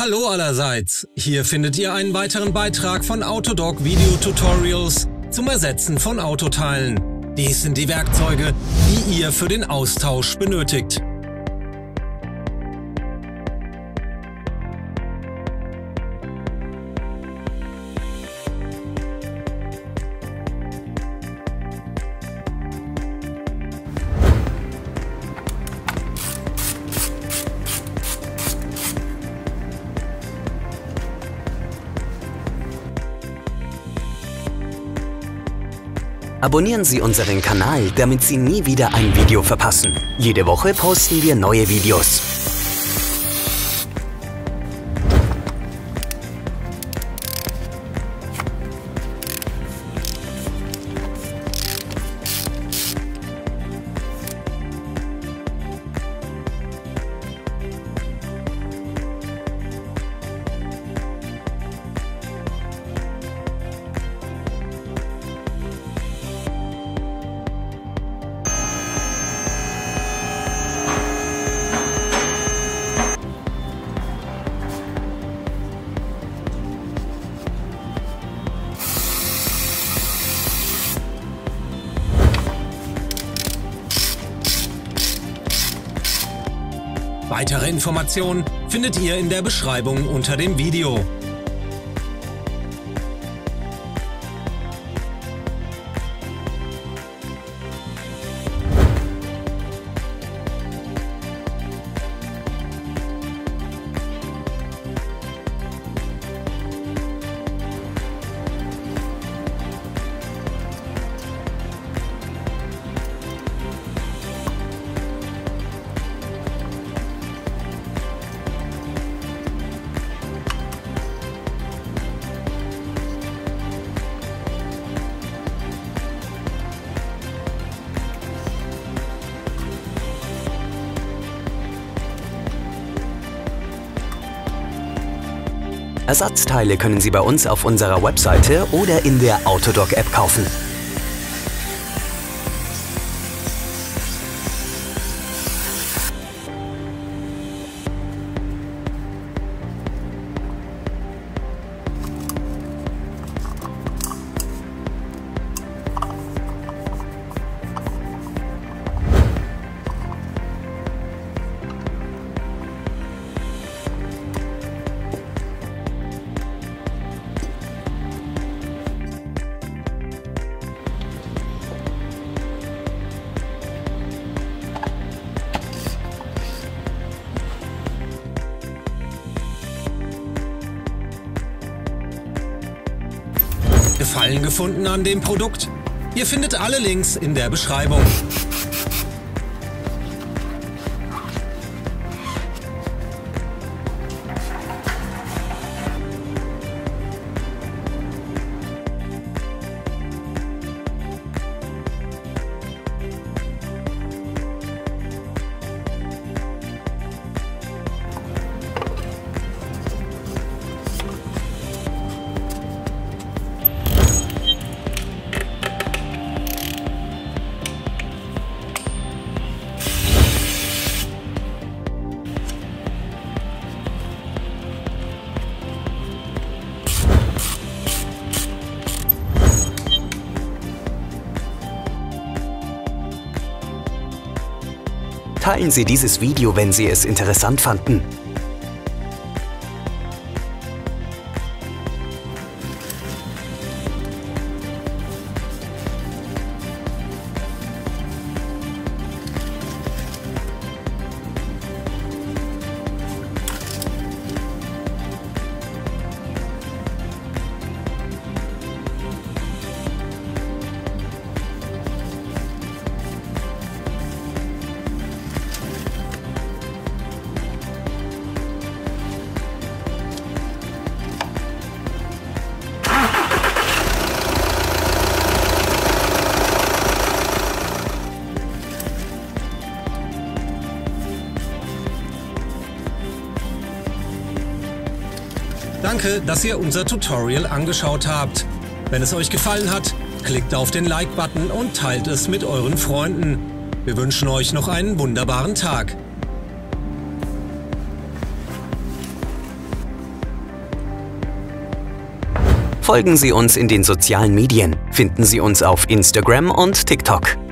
Hallo allerseits, hier findet ihr einen weiteren Beitrag von Autodoc Video Tutorials zum Ersetzen von Autoteilen. Dies sind die Werkzeuge, die ihr für den Austausch benötigt. Abonnieren Sie unseren Kanal, damit Sie nie wieder ein Video verpassen. Jede Woche posten wir neue Videos. Weitere Informationen findet ihr in der Beschreibung unter dem Video. Ersatzteile können Sie bei uns auf unserer Webseite oder in der Autodoc-App kaufen. Gefallen gefunden an dem Produkt? Ihr findet alle Links in der Beschreibung. Teilen Sie dieses Video, wenn Sie es interessant fanden. Danke, dass ihr unser Tutorial angeschaut habt. Wenn es euch gefallen hat, klickt auf den Like-Button und teilt es mit euren Freunden. Wir wünschen euch noch einen wunderbaren Tag. Folgen Sie uns in den sozialen Medien. Finden Sie uns auf Instagram und TikTok.